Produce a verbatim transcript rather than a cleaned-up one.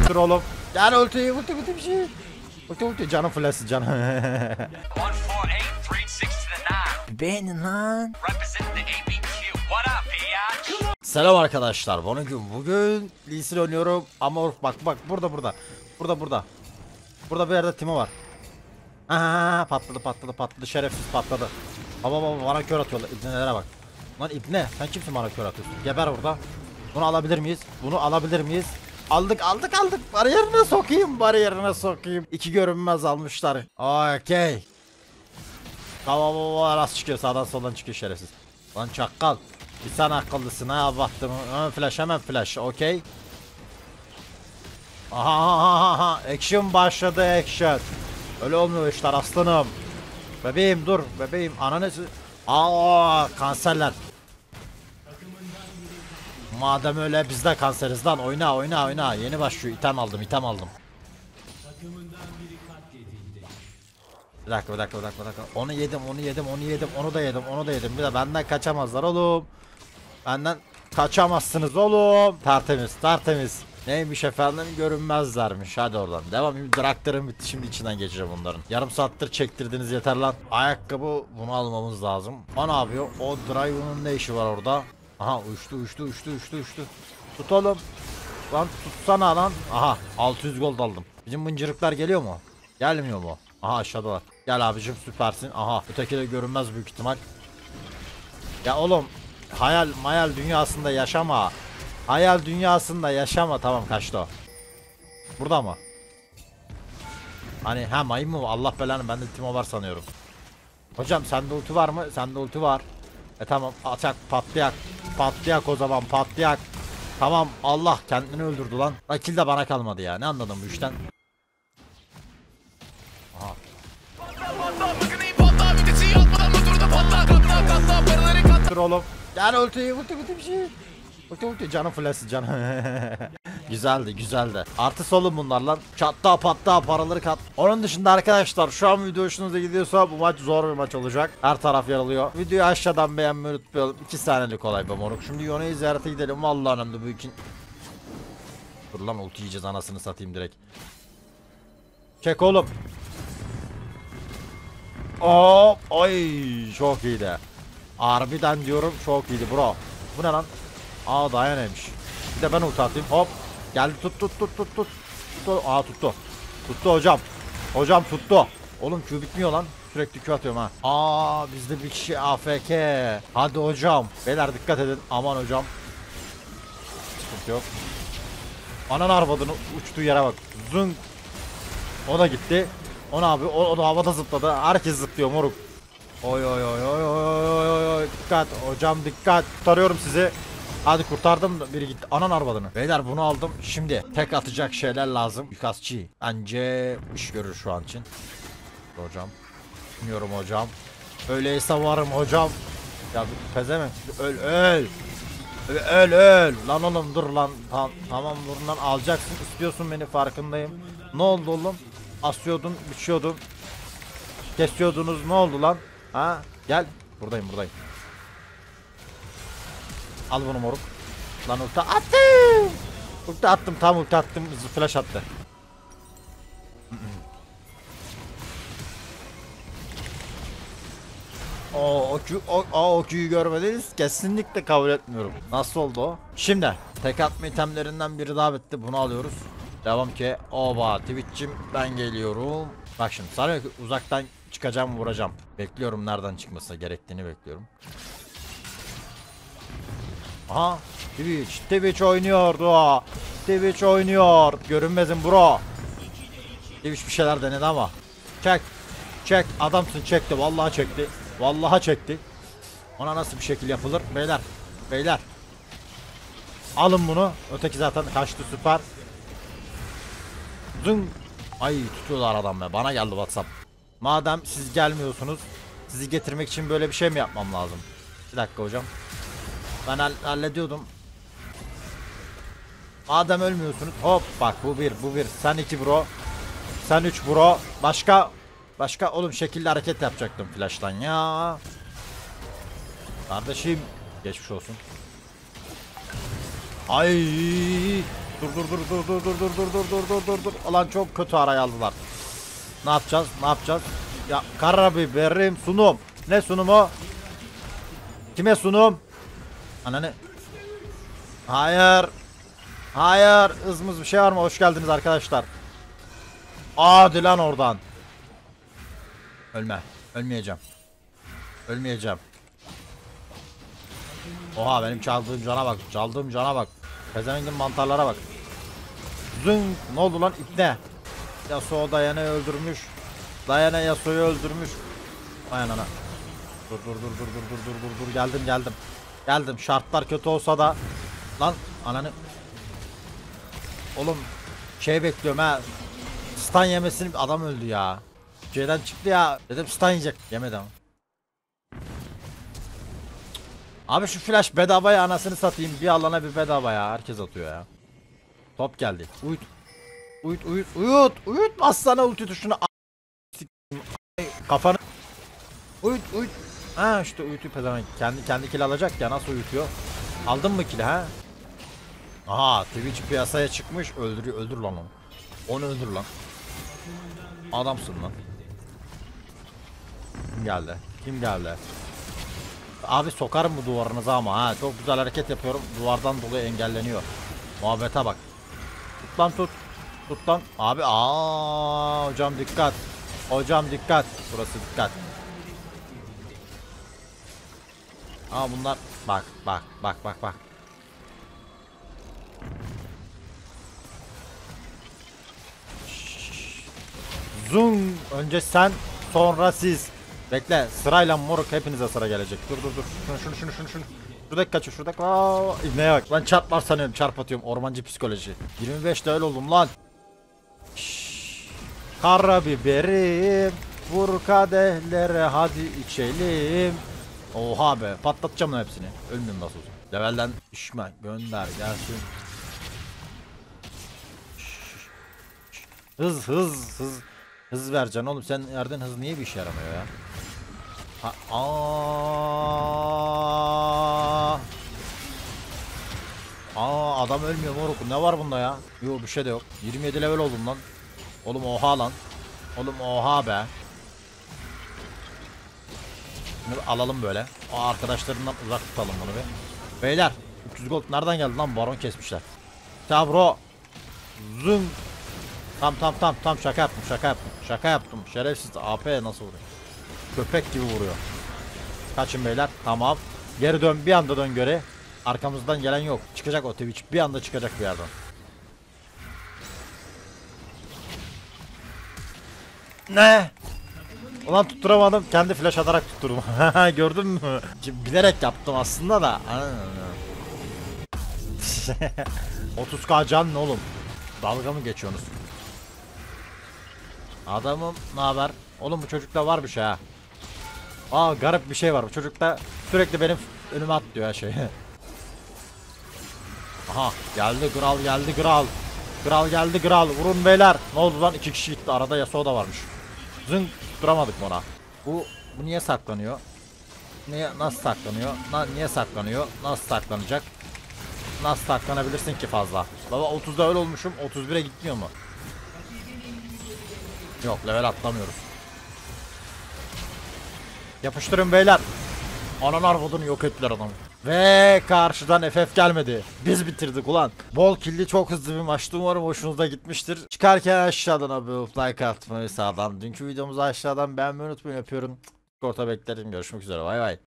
Dur oğlum. Gel ulti ulti ulti bir şey. Ulti ulti canım flash'ı canım. Beğenin lan. Selam arkadaşlar. Bugün bugün Lee Sin oynuyorum ama bak bak burada burada. Burada burada. Burada bir yerde Timo var. Aa, patladı patladı patladı şerefsiz patladı. Baba baba bana kör atıyorlar. İbnelere bak. Lan ibne sen kimsin bana kör atıyorsun? Geber burada. Bunu alabilir miyiz? Bunu alabilir miyiz? Aldık aldık aldık. Bariyerine sokayım bariyerine sokayım. İki görünmez almışlar. Okey. Tamam baba nasıl çıkıyor sağdan soldan çıkıyor şerefsiz. Lan çakal. Bir sen akıllısın ha baktım. Hemen flash hemen flash okey. Aha aha aha action başladı action. Öyle olmuyor işler aslanım. Bebeğim dur bebeğim ananesi. Aa kanserler. Madem öyle biz de kanseriz lan oyna oyna oyna. Yeni başlıyor item aldım item aldım. Bir dakika bir dakika bir dakika bir dakika. Onu yedim onu yedim onu yedim onu da yedim onu da yedim. Bir de benden kaçamazlar oğlum. Benden kaçamazsınız oğlum. Tertemiz tertemiz. Neymiş efendim görünmezlermiş. Hadi oradan devam. Şimdi traktörün bitti şimdi içinden geçeceğim bunların. Yarım saattir çektirdiniz yeter lan. Ayakkabı bunu almamız lazım. O ne yapıyor? O Dragon'un ne işi var orada? Aha uçtu uçtu uçtu uçtu uçtu. Tut oğlum. Lan tutsana lan. Aha altı yüz gold aldım. Bizim mıncırıklar geliyor mu? Gelmiyor mu? Aha aşağıdalar. Gel abicim süpersin. Aha öteki de görünmez büyük ihtimal. Ya oğlum hayal mayal dünyasında yaşama. Hayal dünyasında yaşama. Tamam kaçtı o. Burada mı? Hani ha mayın mı? Allah belanı bende Timo var sanıyorum. Hocam sende ulti var mı? Sende ulti var. E tamam atacak patlayak. Patlayak o zaman patlayak. Tamam Allah kendini öldürdü lan. Akil de bana kalmadı ya. Ne anladım bu işten? Aha. Dur oğlum. Gel ulti ulti ulti bir şey. Ulti ulti canım flash'ı canım. Güzeldi güzeldi. Artı olun bunlar lan. Çatta patta paraları kat. Onun dışında arkadaşlar şu an video hoşunuza gidiyorsa bu maç zor bir maç olacak. Her taraf yaralıyor. Videoyu aşağıdan beğenmeyi unutmayalım. iki saniyelik olay be moruk. Şimdi Yone'yi ziyarete gidelim. Vallahi önemli bu için. Dur lan ulti yiyeceğiz anasını satayım direkt. Çek oğlum. Hop. Ay çok iyiydi. Harbiden diyorum çok iyiydi bro. Bu ne lan? Aa daha neymiş? Bir de ben ulti atayım. Hop. Geldi tut tut tut tut tut. Tuttu. Aa tuttu. Tuttu hocam. Hocam tuttu. Oğlum Q bitmiyor lan. Sürekli Q atıyorum ha. Aa bizde bir kişi A F K. Hadi hocam. Beyler dikkat edin. Aman hocam. Sıkıntı yok. Anan arvadını uçtuğu yere bak. Zın. O da gitti. O ne yapıyor? O, o da havada zıpladı. Herkes zıplıyor moruk. Oy oy oy oy oy oy oy. Dikkat hocam dikkat. Kurtarıyorum sizi. Hadi kurtardım biri gitti. Anan arvadını. Beyler bunu aldım. Şimdi tek atacak şeyler lazım. Yukasçı. Bence iş görür şu an için. Hocam. Bilmiyorum hocam. Öyleyse varım hocam. Ya pezevenk. Öl öl. Öl öl. Lan oğlum dur lan. Tamam, tamam dur lan alacaksın. İstiyorsun beni farkındayım. Ne oldu oğlum? Asıyordun, biçiyordun. Kesiyordunuz ne oldu lan? Ha? Gel. Buradayım buradayım. Al bunu moruk. Lan ulti attım. Ulti attım tam ulti attım. Flash attı. O o o o o Q'yu görmediniz. Kesinlikle kabul etmiyorum. Nasıl oldu o? Şimdi tek atma itemlerinden biri daha bitti. Bunu alıyoruz. Devam ki. Oba Twitch'im ben geliyorum. Bak şimdi sana uzaktan çıkacağım vuracağım. Bekliyorum nereden çıkması gerektiğini bekliyorum. Aha Twitch Twitch oynuyordu. Twitch oynuyor. Görünmezim bro. Twitch bir şeyler denedi ama. Çek. Çek adamsın çekti. Vallahi çekti. Vallahi çekti. Ona nasıl bir şekil yapılır? Beyler. Beyler. Alın bunu. Öteki zaten kaçtı süper. Zın. Ay tutuyorlar adam be. Bana geldi WhatsApp. Madem siz gelmiyorsunuz. Sizi getirmek için böyle bir şey mi yapmam lazım? Bir dakika hocam. Ben hallediyordum. Madem ölmüyorsunuz. Hop bak bu bir bu bir. Sen iki bro. Sen üç bro. Başka. Başka oğlum şekilli hareket yapacaktım flash'tan ya. Kardeşim. Geçmiş olsun. Ay. Dur dur dur dur dur dur dur dur dur dur dur dur dur. Ulan çok kötü araya aldılar. Ne yapacağız? Ne yapacağız? Ya karabiberim sunum. Ne sunumu? Kime sunum? Ananı. Hayır. Hayır. Hızımız bir şey var mı? Hoş geldiniz arkadaşlar. Hadi lan oradan. Ölme. Ölmeyeceğim. Ölmeyeceğim. Oha benim çaldığım cana bak. Çaldığım cana bak. Pezevengin mantarlara bak. Zın. Ne oldu lan ipne? Yasuo Dayana'yı öldürmüş. Dayana Yasuo'yu öldürmüş. Vay anana. Dur dur dur dur dur dur dur dur dur geldim geldim. Geldim şartlar kötü olsa da. Lan ananı. Oğlum şey bekliyorum ha. Stun yemesini adam öldü ya. Şeyden çıktı ya. Dedim stun yiyecek. Yemedi ama. Abi şu flash bedavaya anasını satayım. Bir alana bir bedava ya. Herkes atıyor ya. Top geldi. Uyut. Uyut uyut uyut. Uyut bassana ulti tuşuna. Kafanı. Uyut uyut. Ha işte uyutuyor pezevenk. Kendi kendi kill alacak ya, nasıl uyutuyor? Aldın mı kill ha? Aha Twitch piyasaya çıkmış. Öldürüyor. Öldür lan onu. Onu öldür lan. Adamsın lan. Kim geldi? Kim geldi? Abi sokarım bu duvarınıza ama ha. Çok güzel hareket yapıyorum. Duvardan dolayı engelleniyor. Muhabbete bak. Tut lan tut. Tut lan. Abi aa hocam dikkat. Hocam dikkat. Burası dikkat. Aa bunlar bak bak bak bak bak. Zoom. Önce sen, sonra siz. Bekle sırayla moruk, hepinize sıra gelecek. Dur dur dur. Şunu şunu şunu şunu şunu. Şuradaki kaçıyor şuradaki. Aa, ne bak. Lan çarpmaz sanıyorum, çarp atıyorum. Ormancı psikoloji. yirmi beşte öyle oldum lan. Şşş. Karabiberim. Vur kadehlere hadi içelim. Oha be, patlatacağım lan hepsini. Ölmüyorum nasıl olsa. Levelden düşme gönder gelsin. Hız hız hız. Hız vereceksin oğlum, sen yerden hız niye bir işe yaramıyor ya? Ha, aa. Aa adam ölmüyor moruk. Ne var bunda ya? Yok bir şey de yok. yirmi yedi level oldum lan. Oğlum oha lan. Oğlum oha be. Bunu alalım böyle. Aa, arkadaşlarından uzak tutalım bunu be. Beyler üç yüz gold nereden geldi lan? Baron kesmişler. Tabro. Zoom. Tam tam tam tam şaka yaptım şaka yaptım. Şaka yaptım. Şerefsiz A P nasıl vuruyor? Köpek gibi vuruyor. Kaçın beyler. Tamam. Geri dön, bir anda dön göre. Arkamızdan gelen yok. Çıkacak o Twitch. Bir anda çıkacak bir yerden. Ne? Ulan tutturamadım. Kendi flash atarak tutturdum. Gördün mü? Bilerek yaptım aslında da. otuz k can ne oğlum? Dalga mı geçiyorsunuz? Adamım ne haber? Oğlum bu çocukta var bir şey ha. Aa garip bir şey var bu çocukta. Sürekli benim önüme atlıyor her şey. Aha geldi kral, geldi kral. Kral geldi kral. Vurun beyler. Ne oldu lan? İki kişi gitti. Arada Yasuo da varmış. Zınk duramadık ona. Bu bu niye saklanıyor? Niye, nasıl saklanıyor? Na, niye saklanıyor? Nasıl saklanacak? Nasıl saklanabilirsin ki fazla? Baba otuzda öyle olmuşum. otuz bire gitmiyor mu? Yok level atlamıyoruz. Yapıştırın beyler. Anan arvadını yok ettiler adamı. Ve karşıdan F F gelmedi. Biz bitirdik ulan. Bol killi çok hızlı bir maçtı. Umarım hoşunuza gitmiştir. Çıkarken aşağıdan abone olup like atmayı sağdan. Dünkü videomuzu aşağıdan beğenmeyi unutmayın. Yapıyorum. Orta beklerim. Görüşmek üzere. Bay bay.